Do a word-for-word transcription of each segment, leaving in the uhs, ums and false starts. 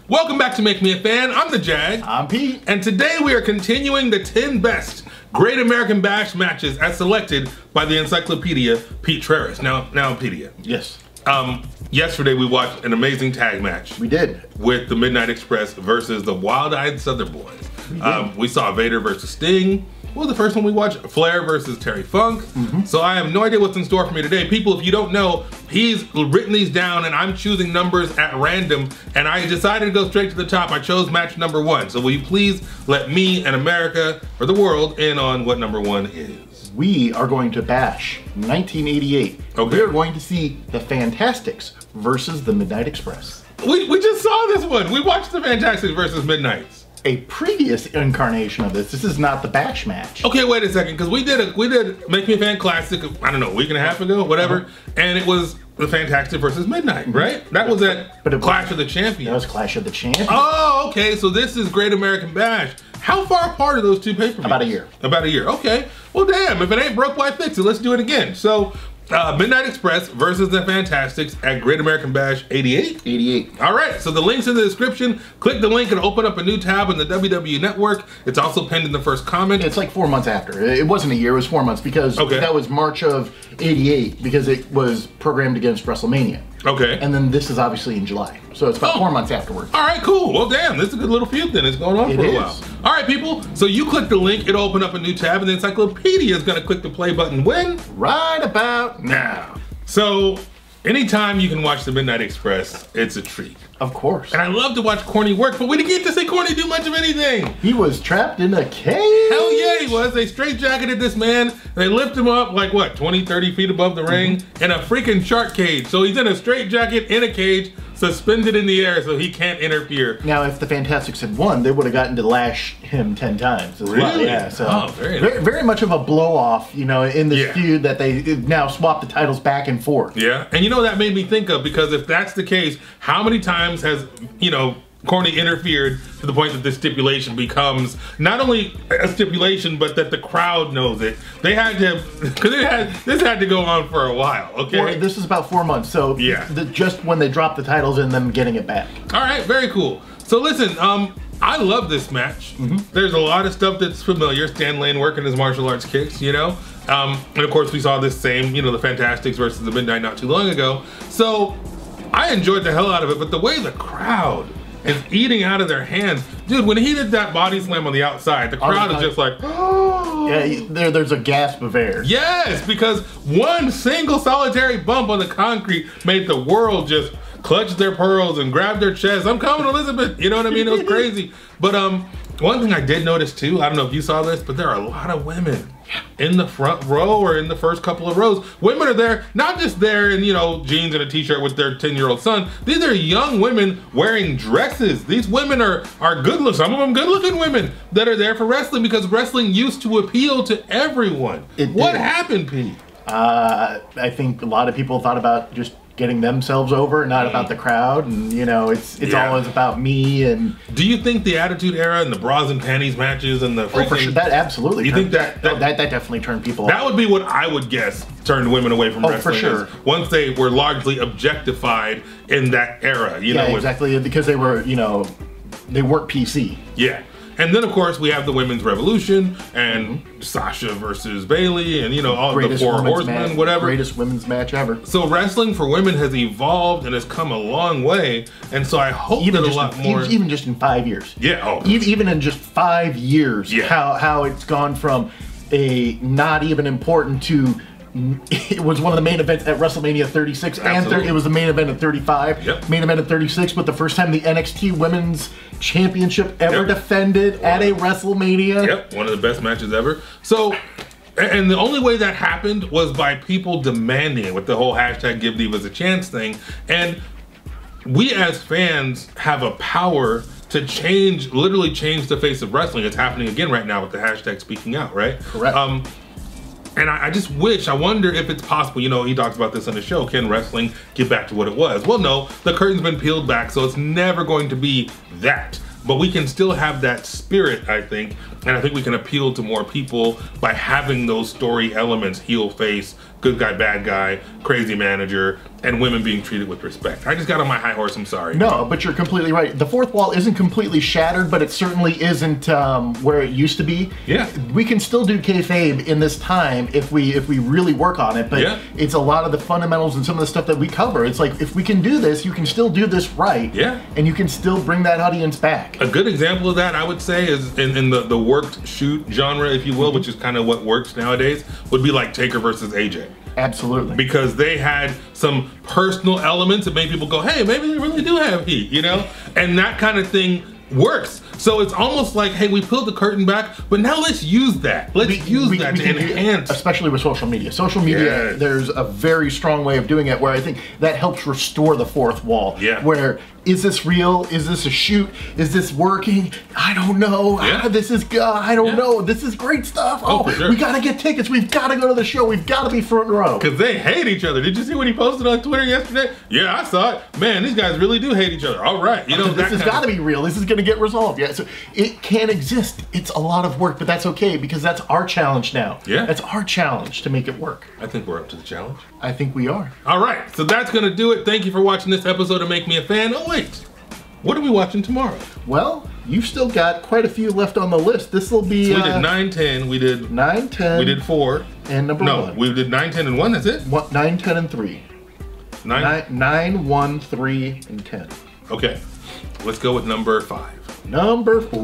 Welcome back to Make Me a Fan. I'm the Jag. I'm Pete. And today we are continuing the ten best Great American Bash matches as selected by the encyclopedia Pete Treris. Now, now, Pedia. Yes. Um, yesterday we watched an amazing tag match. We did. With the Midnight Express versus the Wild Eyed Southern Boys. We, um, we saw Vader versus Sting. What was the first one we watched? Flair versus Terry Funk. Mm-hmm. So I have no idea what's in store for me today. People, if you don't know, he's written these down and I'm choosing numbers at random, and I decided to go straight to the top. I chose match number one. So will you please let me and America, or the world, in on what number one is? We are going to bash nineteen eighty-eight. Okay. We are going to see the Fantastics versus the Midnight Express. We, we just saw this one. We watched the Fantastics versus Midnights. A previous incarnation of this. This is not the bash match. Okay, wait a second, because we did a we did Make Me a Fan Classic, I don't know, a week and a half ago, whatever, uh-huh. and it was the Fantastic versus Midnight, right? That was at but it Clash was, of the Champions. That was Clash of the Champions. Oh, okay, so this is Great American Bash. How far apart are those two pay-per-views? About a year. About a year, okay. Well, damn, if it ain't broke, why fix it? Let's do it again. So, Uh, Midnight Express versus the Fantastics at Great American Bash eighty-eight? eighty-eight. All right, so the link's in the description. Click the link and open up a new tab in the W W E Network. It's also pinned in the first comment. It's like four months after. It wasn't a year, it was four months because okay. that was March of eighty-eight because it was programmed against WrestleMania. Okay. And then this is obviously in July. So it's about oh. four months afterwards. All right, cool. Well, damn, this is a good little feud then. It's going on it for a is. while. All right, people. So you click the link, it'll open up a new tab, and the encyclopedia is going to click the play button when? Right about now. So anytime you can watch the Midnight Express, it's a treat. Of course. And I love to watch Corny work, but we didn't get to see Corny do much of anything. He was trapped in a cage. Hell yeah, he was. They straitjacketed this man. They lift him up like, what, twenty, thirty feet above the ring mm-hmm. in a freaking shark cage. So he's in a straitjacket in a cage, suspended in the air so he can't interfere. Now, if the Fantastics had won, they would have gotten to lash him ten times as really? well. Yeah, so oh, very, very, very much of a blow-off, you know, in this yeah. feud that they now swap the titles back and forth. Yeah, and you know that made me think of, because if that's the case, how many times has, you know, Corny interfered to the point that this stipulation becomes not only a stipulation, but that the crowd knows it. They had to, because it had this had to go on for a while. Okay, Four, this is about four months. So yeah, the, just when they drop the titles and them getting it back. All right, very cool. So listen, um, I love this match. Mm-hmm. There's a lot of stuff that's familiar. Stan Lane working his martial arts kicks, you know, um, and of course we saw this same, you know, the Fantastics versus the Midnight not too long ago. So I enjoyed the hell out of it, but the way the crowd is eating out of their hands. Dude, when he did that body slam on the outside, the crowd is just like, oh. Yeah, there, there's a gasp of air. Yes, because one single solitary bump on the concrete made the world just clutch their pearls and grab their chest. I'm coming, Elizabeth. You know what I mean? It was crazy. But um, one thing I did notice too, I don't know if you saw this, but there are a lot of women in the front row or in the first couple of rows. Women are there, not just there in, you know, jeans and a t-shirt with their ten-year-old son. These are young women wearing dresses. These women are, are good looking, some of them good looking women that are there for wrestling, because wrestling used to appeal to everyone. It what did. happened, Pete? Uh, I think a lot of people thought about just getting themselves over, not about the crowd, and you know, it's it's yeah. always about me. And do you think the Attitude Era and the bras and panties matches and the freaking, oh, for sure, that absolutely, you turned, think that that, oh, that that definitely turned people that off. would be what I would guess turned women away from oh, wrestling, for sure, once they were largely objectified in that era, you yeah, know, exactly, because they were, you know, they weren't P C. Yeah. And then, of course, we have the Women's Revolution and mm-hmm. Sasha versus Bailey and, you know, all greatest the four horsemen, match, whatever. Greatest women's match ever. So wrestling for women has evolved and has come a long way. And so I hope even that a just lot in, more... Even, even just in five years. Yeah. Oh. Even, even in just five years, yeah. how, how it's gone from a not even important to... It was one of the main events at WrestleMania thirty-six, Absolutely. and it was the main event at thirty-five. Yep. Main event at thirty-six, but the first time the N X T Women's Championship ever yep. defended at a WrestleMania. Yep, one of the best matches ever. So, and the only way that happened was by people demanding it with the whole hashtag Give Divas a Chance thing. And we as fans have a power to change, literally change the face of wrestling. It's happening again right now with the hashtag Speaking Out, right? Correct. Um, And I, I just wish, I wonder if it's possible, you know, he talks about this on the show, can wrestling get back to what it was? Well, no, the curtain's been peeled back, so it's never going to be that. But we can still have that spirit, I think, and I think we can appeal to more people by having those story elements, heel, face, good guy, bad guy, crazy manager, and women being treated with respect. I just got on my high horse, I'm sorry. No, but you're completely right. The fourth wall isn't completely shattered, but it certainly isn't um, where it used to be. Yeah. We can still do kayfabe in this time if we if we really work on it, but yeah. it's a lot of the fundamentals and some of the stuff that we cover. It's like, if we can do this, you can still do this right. Yeah. And you can still bring that audience back. A good example of that, I would say, is in, in the, the worked shoot genre, if you will, mm-hmm. which is kind of what works nowadays, would be like Taker versus A J. Absolutely. Because they had some personal elements that made people go, hey, maybe they really do have heat, you know? And that kind of thing works. So it's almost like, hey, we pulled the curtain back, but now let's use that. Let's we, use we, that we to can, enhance. Especially with social media. Social media, yes. there's a very strong way of doing it where I think that helps restore the fourth wall. Yeah. Where, is this real? Is this a shoot? Is this working? I don't know. Yeah. Ah, this is, uh, I don't yeah. know. This is great stuff. Oh, Oh, for sure. we gotta get tickets. We've gotta go to the show. We've gotta be front row. Because they hate each other. Did you see what he posted on Twitter yesterday? Yeah, I saw it. Man, these guys really do hate each other. All right. You know, this that has got to be real. This is going to get resolved. Yeah, so it can exist. It's a lot of work, but that's okay because that's our challenge now. Yeah. That's our challenge to make it work. I think we're up to the challenge. I think we are. All right. So that's going to do it. Thank you for watching this episode of Make Me a Fan. Oh, wait. What are we watching tomorrow? Well, you've still got quite a few left on the list. This will be... So we uh, did nine, ten. We did... nine, ten. We did four. And number no, one. No, we did nine, ten, and one. That's it? What, nine, ten, and three. Nine? Nine, nine, one, three, and ten. Okay. Let's go with number five. Number four.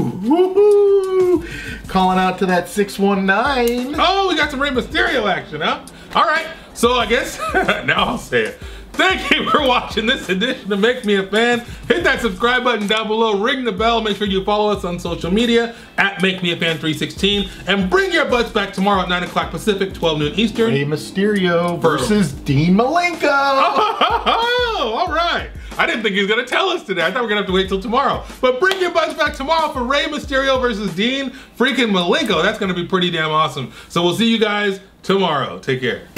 Ooh, calling out to that six one nine. Oh, we got some Rey Mysterio action, huh? All right. So I guess now I'll say it. Thank you for watching this edition of Make Me a Fan. Hit that subscribe button down below, ring the bell, make sure you follow us on social media at Make Me a Fan three sixteen, and bring your butts back tomorrow at nine o'clock Pacific, twelve noon Eastern. Rey Mysterio versus Dean Malenko. Oh, all right. I didn't think he was going to tell us today. I thought we were going to have to wait till tomorrow. But bring your butts back tomorrow for Rey Mysterio versus Dean freaking Malenko. That's going to be pretty damn awesome. So we'll see you guys tomorrow. Take care.